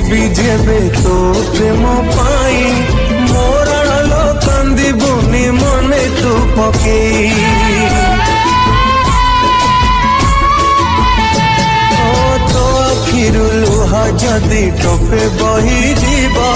जीवी जेबे तो प्रेम पाई मोराल कांदिबुनी मने तू पकेई ओ तो आखिरु लुहा जदि टोपे बही जीव